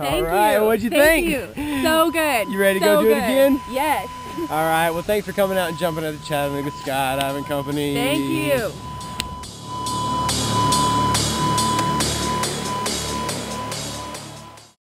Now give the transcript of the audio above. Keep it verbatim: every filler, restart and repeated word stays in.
All right, you. what'd you Thank think? you. So good. You ready to so go do good. it again? Yes. All right, well, thanks for coming out and jumping at the Chattanooga Skydiving Company. Thank you.